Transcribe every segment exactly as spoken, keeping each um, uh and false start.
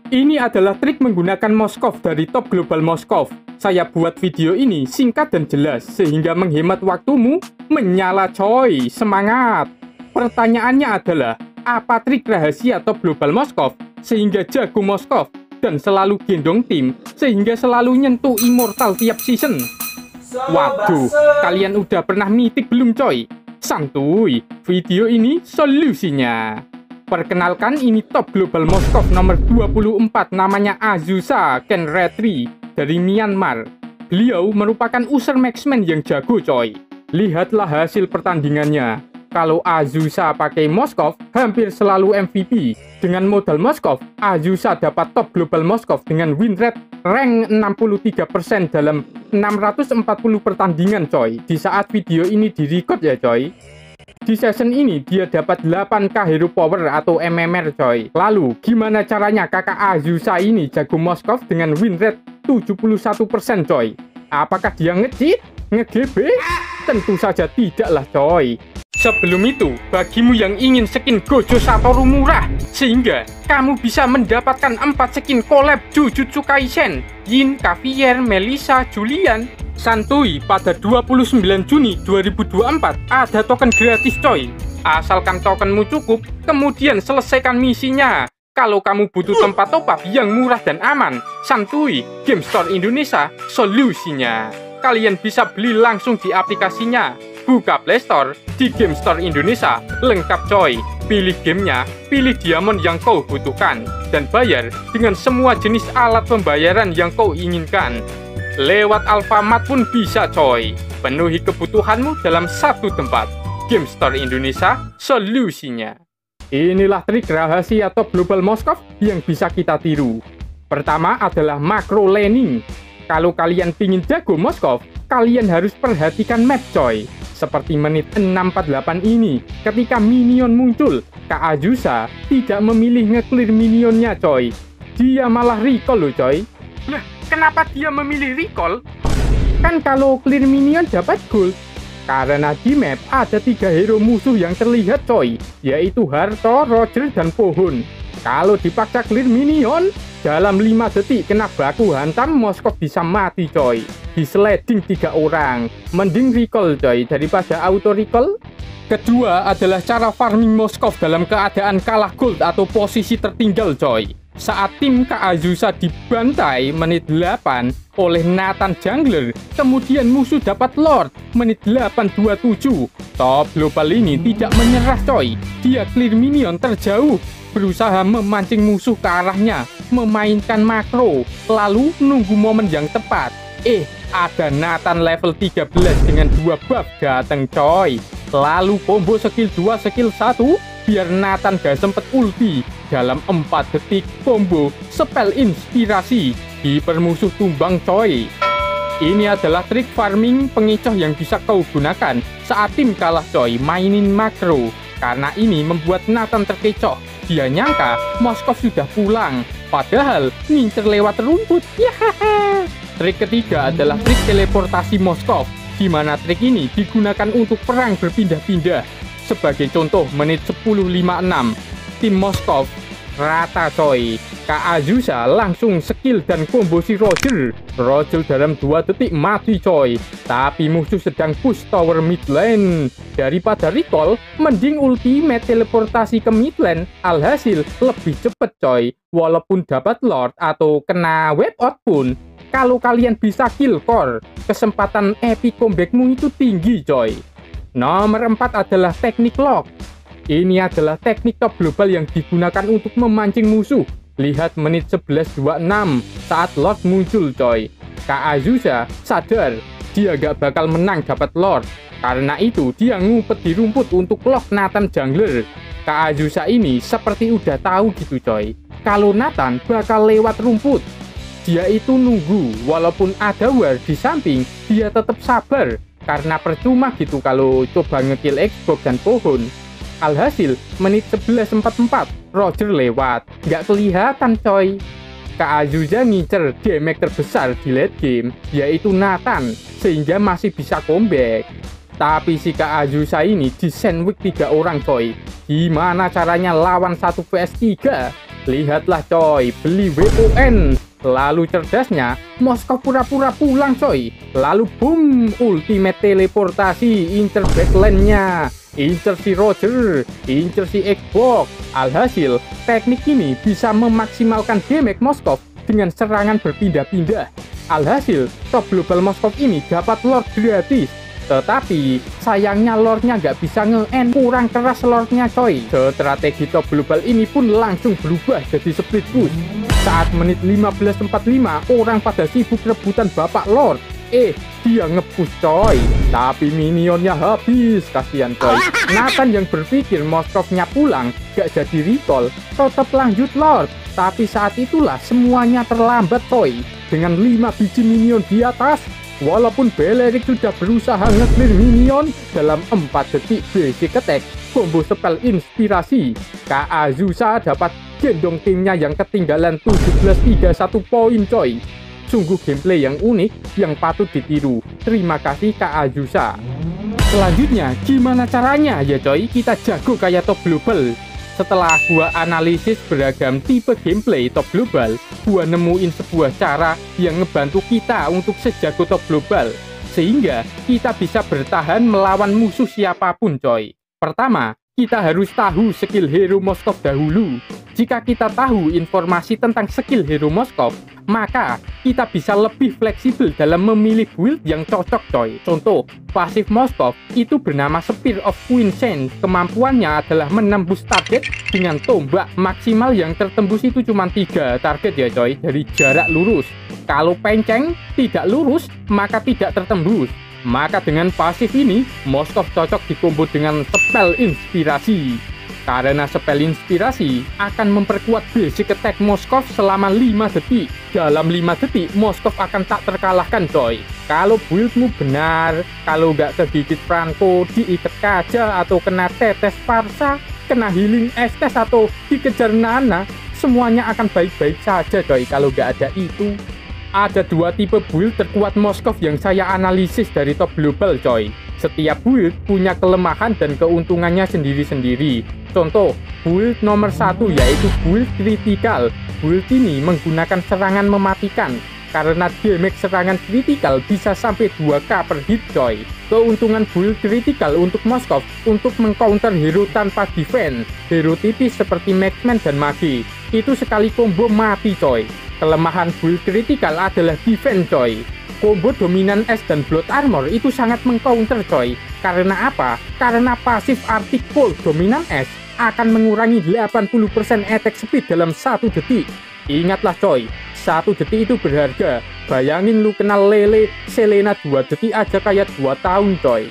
Ini adalah trik menggunakan Moskov dari Top Global Moskov. Saya buat video ini singkat dan jelas, sehingga menghemat waktumu. Menyala coy, semangat! Pertanyaannya adalah, apa trik rahasia Top Global Moskov sehingga jago Moskov dan selalu gendong tim, sehingga selalu nyentuh immortal tiap season? Waduh, kalian udah pernah mitik belum coy? Santuy, video ini solusinya. Perkenalkan, ini Top Global Moskov nomor dua puluh empat, namanya Azusa Kenretri dari Myanmar. Beliau merupakan user marksman yang jago coy. Lihatlah hasil pertandingannya. Kalau Azusa pakai Moskov, hampir selalu M V P. Dengan modal Moskov, Azusa dapat Top Global Moskov dengan win rate rank enam puluh tiga persen dalam enam ratus empat puluh pertandingan coy. Di saat video ini direcord ya coy. Di season ini dia dapat delapan K Hero Power atau M M R coy. Lalu gimana caranya kakak Azusa ini jago Moskov dengan win rate tujuh puluh satu persen coy? Apakah dia nge-cheat? Nge-G B? Tentu saja tidaklah coy. Sebelum itu, bagimu yang ingin skin Gojo Satoru murah, sehingga kamu bisa mendapatkan empat skin collab Jujutsu Kaisen, Yin, Xavier, Melissa, Julian, santuy, pada dua puluh sembilan Juni dua ribu dua puluh empat ada token gratis coy. Asalkan tokenmu cukup, kemudian selesaikan misinya. Kalau kamu butuh tempat top up yang murah dan aman, santuy, Game Store Indonesia solusinya. Kalian bisa beli langsung di aplikasinya. Buka Play Store, di Game Store Indonesia, lengkap coy. Pilih gamenya, pilih diamond yang kau butuhkan, dan bayar dengan semua jenis alat pembayaran yang kau inginkan. Lewat Alfamart pun bisa coy. Penuhi kebutuhanmu dalam satu tempat. Game Store Indonesia, solusinya. Inilah trik rahasia Top Global Moskov yang bisa kita tiru. Pertama adalah macro laning. Kalau kalian pingin jago Moskov, kalian harus perhatikan map coy. Seperti menit enam empat delapan ini, ketika minion muncul, Kak Azusa tidak memilih nge-clear minionnya coy. Dia malah recall loh coy. Nah, kenapa dia memilih recall? Kan kalau clear minion dapat gold. Karena di map ada tiga hero musuh yang terlihat coy, yaitu Harto, Roger, dan Pohon. Kalau dipaksa clear minion, dalam lima detik kena baku hantam, Moskov bisa mati coy. Di sliding tiga orang. Mending recall coy daripada auto recall. Kedua adalah cara farming Moskov dalam keadaan kalah gold atau posisi tertinggal coy. Saat tim Kak Azusa dibantai menit delapan oleh Nathan Jungler, kemudian musuh dapat Lord menit delapan dua puluh tujuh. Top Global ini tidak menyerah coy. Dia clear minion terjauh, berusaha memancing musuh ke arahnya, memainkan makro, lalu nunggu momen yang tepat. Eh, ada Nathan level tiga belas dengan dua buff dateng coy. Lalu combo skill dua skill satu, biar Nathan gak sempet ulti. Dalam empat detik combo spell inspirasi, hipermusuh tumbang coy. Ini adalah trik farming pengecoh yang bisa kau gunakan saat tim kalah coy, mainin makro. Karena ini membuat Nathan terkecoh. Dia nyangka Moskov sudah pulang, padahal ngincer lewat rumput. Yahaha. Trik ketiga adalah trik teleportasi Moskov, di mana trik ini digunakan untuk perang berpindah-pindah. Sebagai contoh, menit sepuluh lima puluh enam, tim Moskov rata coy. Kak Azusa langsung skill dan combo si Roger. Roger dalam dua detik mati coy. Tapi musuh sedang push tower mid lane. Daripada recall, mending ultimate teleportasi ke mid lane. Alhasil lebih cepet coy. Walaupun dapat Lord atau kena wipe out pun, kalau kalian bisa kill core, kesempatan epic comebackmu itu tinggi coy. Nomor empat adalah teknik lock. Ini adalah teknik Top Global yang digunakan untuk memancing musuh. Lihat menit sebelas dua puluh enam saat Lord muncul coy. Kak Azusa sadar dia gak bakal menang dapat Lord. Karena itu dia ngumpet di rumput untuk lock Nathan Jungler. Kak Azusa ini seperti udah tahu gitu coy, kalau Nathan bakal lewat rumput. Dia itu nunggu, walaupun ada war di samping, dia tetap sabar. Karena percuma gitu kalau coba ngekill Xbox dan Pohon. Alhasil, menit sebelas empat puluh empat, Roger lewat. Nggak kelihatan coy. Kak Azusa ngincer damage terbesar di late game, yaitu Nathan, sehingga masih bisa comeback. Tapi si Kak Azusa ini di sandwich tiga orang coy. Gimana caranya lawan satu vs tiga? Lihatlah coy, beli W O N. Lalu cerdasnya, Moskov pura-pura pulang coy. Lalu boom, ultimate teleportasi, incer backline-nya, incer si Roger, incer si Xbox. Alhasil, teknik ini bisa memaksimalkan damage Moskov dengan serangan berpindah-pindah. Alhasil, top global Moskov ini dapat lord gratis. Tetapi, sayangnya lordnya nggak bisa nge-end, kurang keras lordnya coy. Strategi top global ini pun langsung berubah jadi split push. Saat menit lima belas empat puluh lima, orang pada sibuk rebutan bapak lord. Eh, dia nge-push coy. Tapi minionnya habis, kasihan coy. Nathan yang berpikir Moskovnya pulang, gak jadi recall, tetap lanjut lord. Tapi saat itulah semuanya terlambat coy. Dengan lima biji minion di atas, walaupun Beleric sudah berusaha nge-clear minion dalam empat detik basic attack, combo spell inspirasi, Kak Azusa dapat gendong timnya yang ketinggalan tujuh belas tiga puluh satu poin coy. Sungguh gameplay yang unik yang patut ditiru. Terima kasih Kak Azusa. Selanjutnya, gimana caranya ya coy kita jago kayak top global? Setelah gua analisis beragam tipe gameplay top global, gua nemuin sebuah cara yang ngebantu kita untuk sejago top global, sehingga kita bisa bertahan melawan musuh siapapun coy. Pertama, kita harus tahu skill hero Moskov dahulu. Jika kita tahu informasi tentang skill hero Moskov, maka kita bisa lebih fleksibel dalam memilih build yang cocok coy. Contoh, pasif Moskov itu bernama Spear of Quinscent. Kemampuannya adalah menembus target dengan tombak maksimal yang tertembus itu cuma tiga target ya coy, dari jarak lurus. Kalau penceng tidak lurus, maka tidak tertembus. Maka dengan pasif ini, Moskov cocok dikombo dengan spell inspirasi. Karena spell inspirasi akan memperkuat basic attack Moskov selama lima detik. Dalam lima detik, Moskov akan tak terkalahkan coy. Kalau buildmu benar, kalau nggak kegigit Franco, diikat kaca, atau kena tetes Parsa, kena healing Estes, atau dikejar Nana, semuanya akan baik-baik saja coy kalau nggak ada itu. Ada dua tipe build terkuat Moskov yang saya analisis dari top global coy. Setiap build punya kelemahan dan keuntungannya sendiri-sendiri. Contoh, build nomor satu yaitu build kritikal. Build ini menggunakan serangan mematikan. Karena damage serangan kritikal bisa sampai dua K per hit coy. Keuntungan build kritikal untuk Moskov untuk mengcounter hero tanpa defense. Hero tipis seperti Maxman dan Magi. Itu sekali combo mati coy. Kelemahan build kritikal adalah defense coy. Combo dominan es dan blood armor itu sangat mengcounter coy. Karena apa? Karena pasif Arctic Cold dominan es akan mengurangi delapan puluh persen attack speed dalam satu detik. Ingatlah coy, satu detik itu berharga. Bayangin lu kenal Lele, Selena dua detik aja kayak dua tahun coy.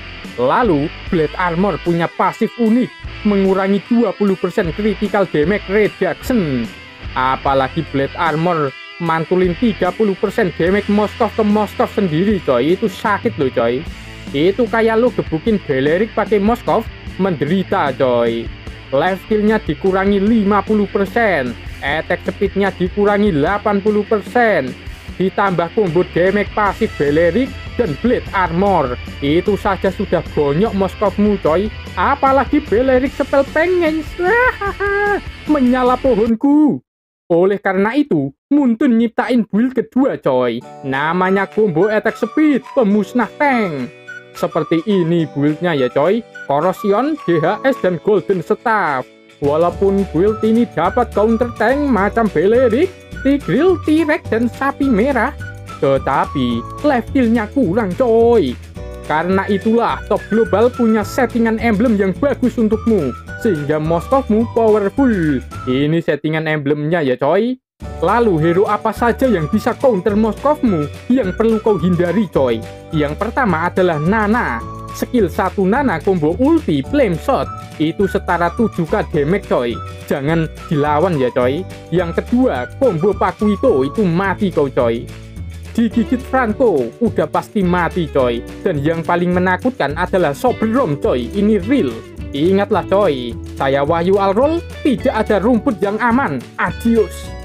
Lalu, Blade Armor punya pasif unik, mengurangi dua puluh persen critical damage reduction. Apalagi Blade Armor mantulin tiga puluh persen damage Moskov ke Moskov sendiri coy. Itu sakit loh coy. Itu kayak lo gebukin Beleric pakai Moskov, menderita coy. Life skillnya dikurangi lima puluh persen, attack speednya dikurangi delapan puluh persen, ditambah combo damage pasif Beleric dan Blade Armor. Itu saja sudah bonyok Moskovmu coy. Apalagi Beleric spell pengen menyala pohonku. Oleh karena itu, Muntun nyiptain build kedua coy. Namanya combo attack speed pemusnah tank. Seperti ini buildnya ya coy. Corrosion, G H S, dan Golden Staff. Walaupun build ini dapat counter tank macam Beleric, Tigreal, T-Rex, dan sapi merah, tetapi life steal-nya kurang coy. Karena itulah top global punya settingan emblem yang bagus untukmu, sehingga Moskovmu powerful. Ini settingan emblemnya ya coy. Lalu hero apa saja yang bisa counter Moskovmu yang perlu kau hindari coy? Yang pertama adalah Nana. Skill satu Nana combo ulti flame shot itu setara tujuh K damage coy. Jangan dilawan ya coy. Yang kedua combo Pakuito itu mati kau coy. Digigit Franco udah pasti mati coy. Dan yang paling menakutkan adalah Soberom coy. Ini real. Ingatlah coy, saya Wahyu Alrol, tidak ada rumput yang aman. Adios.